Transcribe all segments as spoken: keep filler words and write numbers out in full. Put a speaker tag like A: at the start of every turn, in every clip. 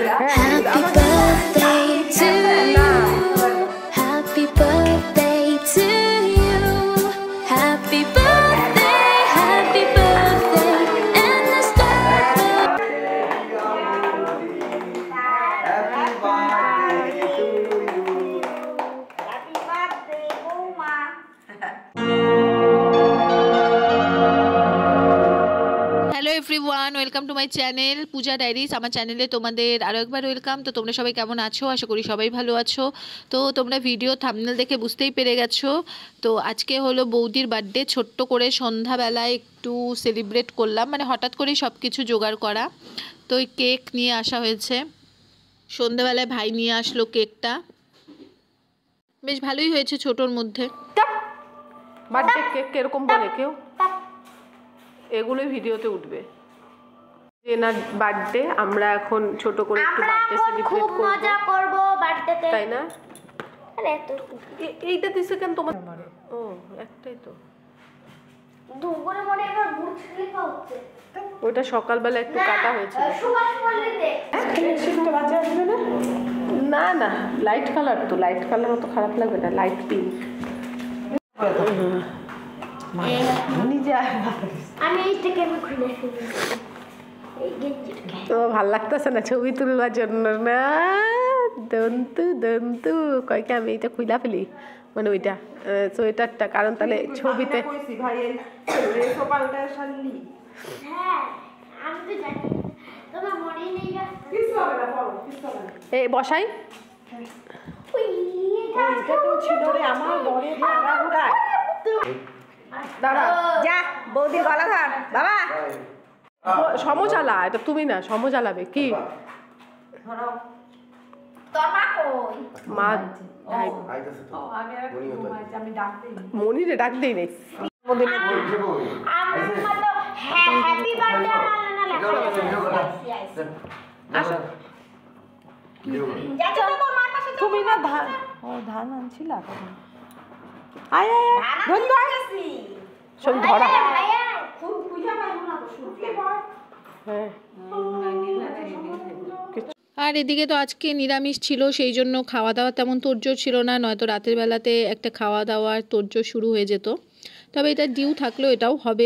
A: Happy birthday to you. Happy birthday to you. Happy birthday, happy birthday, and the star.
B: Happy birthday to you. Happy birthday, Boma.
C: Hello everyone, welcome to my channel Puja diaries. আমার চ্যানেলে তোমাদের আরও একবার welcome. তো তোমরা সবাই কেমন আছো? আশা করি সবাই ভালো আছো। তো তোমরা ভিডিও থাম্বনেল দেখে বুঝতেই পেরে গেছো। তো আজকে হলো বৌদির বার্থডে। ছোট্ট করে সন্ধ্যাবেলায় একটু সেলিব্রেট করলাম, মানে হঠাৎ করেই সব কিছু জোগাড় করা। তো ওই কেক নিয়ে আসা হয়েছে, সন্ধ্যাবেলায় ভাই নিয়ে আসলো কেকটা। বেশ ভালোই হয়েছে ছোটোর মধ্যে। বার্থডে কেক কিরকম বলে কেউ, এগুলোই ভিডিওতে উঠবে। এনার বার্থডে, আমরা এখন ছোট করে একটু বার্থডে সেলিব্রেট করব, মজা করব বার্থডেতে, তাই না? আরে এত এইটা দিছে কেন তোমার? ও একটাই তো, দুপুরে মনে এবার বুট স্লিপা হচ্ছে। ওটা সকালবেলা একটু কাটা হয়েছিল। সুভাষ মল্লিতে সিস্টেম বাজে আসবে না? না না, লাইট কালার তো, লাইট কালার অত খারাপ লাগবে না, লাইট পিঙ্ক। তো ভাল লাগতেছে না ছবি তুলবার জন্য না? দন্তু দন্তু কয়কে আমি এটা খুইলা ফেলি, মানে ওইটা সোয়েটারটা, কারণ তাহলে ছবিতে এই বসাই দাঁড়া যা বৌদির গলা ধর বাবা। সমজালা, এটা তুমি না, সমজালাবে কি মনিরে ডাক দেই নেই। তুমি না ধান, ও ধান আনছিলা আয় আয় বন্ধু আসি সব ধরা। আর এদিকে তো আজকে নিরামিষ ছিল, সেই জন্য খাওয়া দাওয়া তেমন তোড়জোড় ছিল না, নয়তো রাতের বেলাতে একটা খাওয়া দাওয়ার তোড়জোড় শুরু হয়ে যেত। তবে এটা ডিউ থাকলো, এটাও হবে।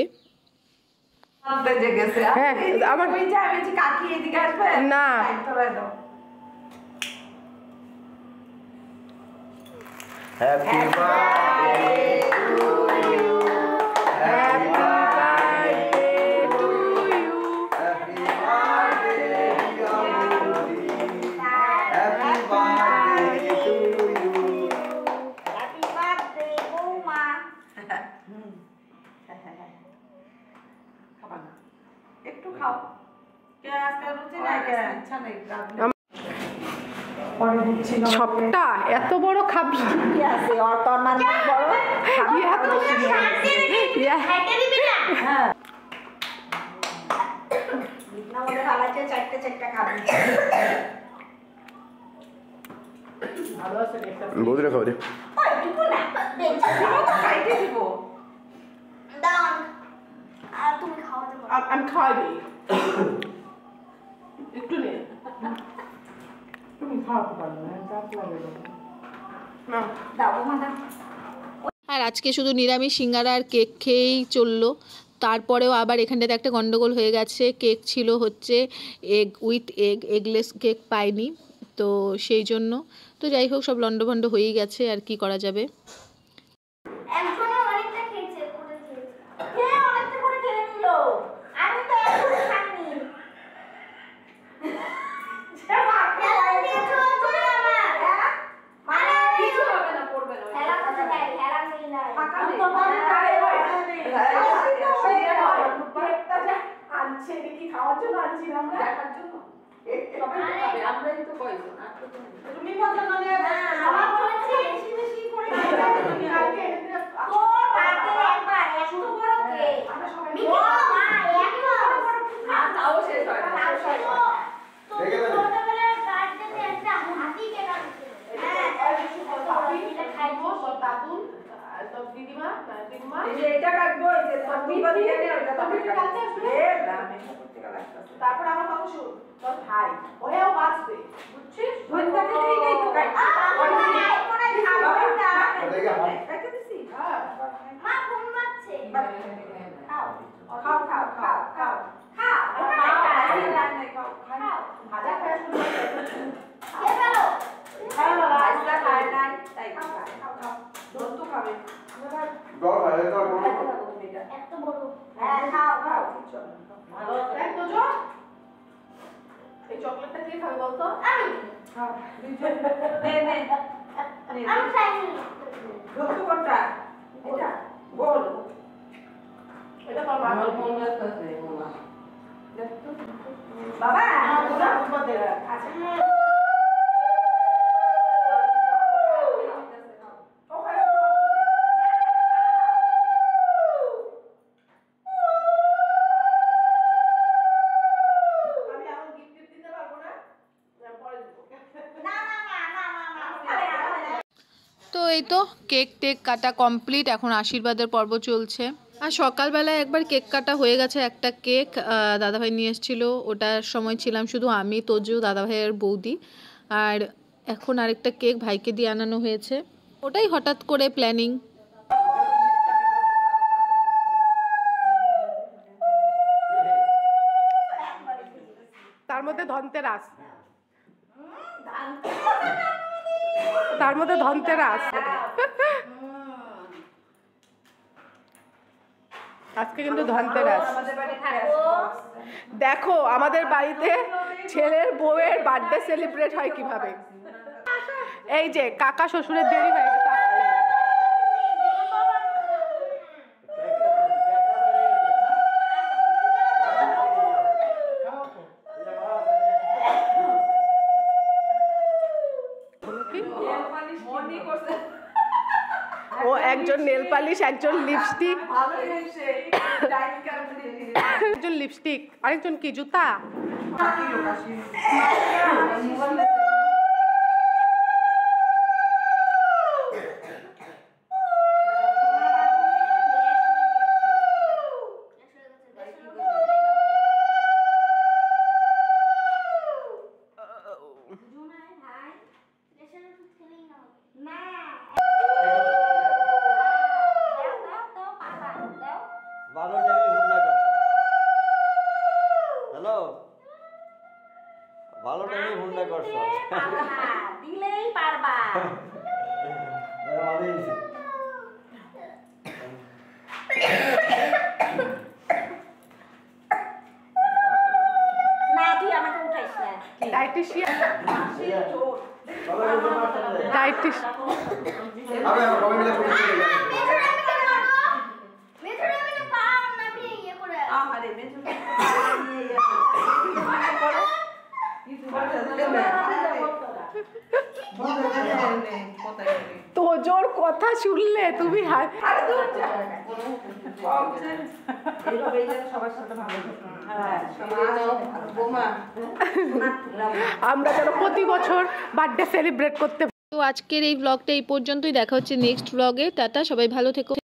C: না
B: Happy birthday to you. Happy birthday to you. Happy birthday dear Boudi. Happy birthday to you. Happy birthday Boma. খাবা না, একটু খাও। কে আজকে রুচি না, কে ইচ্ছা নেই। সবটা এত বড় খাবি আছে, আর তোর মান বড় খাবি এত শান্তি ইয়া খাইতে দিবি না? হ্যাঁ না ওরে হালাতে চারটে চারটে খাবি। ভালো আছে একটা বৌদিরা খাও দে। ওই দিব না, বেঁচে দিব তো খাইতে দিব। দাও আর তুমি খাওয়া দাও। আমি খাইবি একটু নে। আর আজকে শুধু নিরামিষ সিঙ্গারা আর কেক খেয়েই চললো। তারপরেও আবার এখানটাতে একটা গন্ডগোল হয়ে গেছে। কেক ছিল হচ্ছে egg with egg, eggless cake পাইনি, তো সেই জন্য। তো যাই হোক, সব লন্ডভন্ড হয়েই গেছে, আর কি করা যাবে। দিদিমা দিদিমা এই যে এটা কাটবো, এই যে তুমি বানিয়ে নে, ওটা তুমি কাটতে আসবে না। তারপর আমার কথা শুন, তোর ভাই ওরেও বাঁচবে, বুঝছিস?
D: ধরে থাকে এই এই তো কাই
B: ওরে ওরে খাবে না।
D: রেখে দিছি
A: মা ঘুম পাচ্ছে।
D: খাও খাও খাও খাও খাও খাও খাও খাও
B: ভাজা খাওয়া শুরু করে।
A: কে গেলো?
D: খাও বাবা আজকে খায় নাই তাই খাও খাও দুধ তো খাবে
E: গড় ভাই এটা বড়
A: এত বড়।
D: হ্যাঁ খাও খাও চল
B: ভালো দেখ তো জো। এই চকলেটটা কে খাবে বলতো?
A: আমি
D: খাও নে নে
A: আমি খাইনি।
D: দুধ তো কোনটা এটা গোল
B: এটা তোর মা
D: বাবা
B: ওটা উপদে আছে।
C: তো এই তো কেক টেক কাটা কমপ্লিট, এখন আশীর্বাদের পর্ব চলছে। আর সকালবেলায় একবার কেক কাটা হয়ে গেছে, একটা কেক দাদাভাই নিয়ে এসেছিলো, ওটার সময় ছিলাম শুধু আমি, তোজু, দাদাভাইয়ের বৌদি। আর এখন আরেকটা কেক ভাইকে দিয়ে আনানো হয়েছে, ওটাই হঠাৎ করে প্ল্যানিং।
B: তার মধ্যে ধনতেরাস, তার মধ্যে ধনতেরাস। আজকে কিন্তু ধনতেরাস। দেখো আমাদের বাড়িতে ছেলের বউয়ের বার্থডে সেলিব্রেট হয় কিভাবে। এই যে কাকা শ্বশুরের দেরি হয়ে গেছে। ও একজন নেল পালিশ, একজন লিপস্টিক, একজন লিপস্টিক, আরেকজন কি জুতা।
E: ভালো টাইমে ফোন না করছো। হ্যালো, ভালো টাইমে ফোন না করছো।
D: দিলেই পারবা
E: ভালোই হয়েছে।
D: না তুই আমাকে উঠাইস না
B: ডায়েটিশিয়ান,
E: ভালো করে মারতে হবে।
B: ডায়েটিশিয়ান।
E: আবে আমরা সবাই মিলে ছবি তুলে নিই।
A: মেথরে আমি না পাও না আপনি ইয়ে করে।
D: আমারে মেজু
B: তোজোর কথা শুনলে তুমি হাত। আমরা যেন প্রতি বছর বার্থডে সেলিব্রেট করতে।
C: তো আজকের এই ব্লগটা এই পর্যন্তই, দেখা হচ্ছে নেক্সট ব্লগে। টাটা, সবাই ভালো থেকো।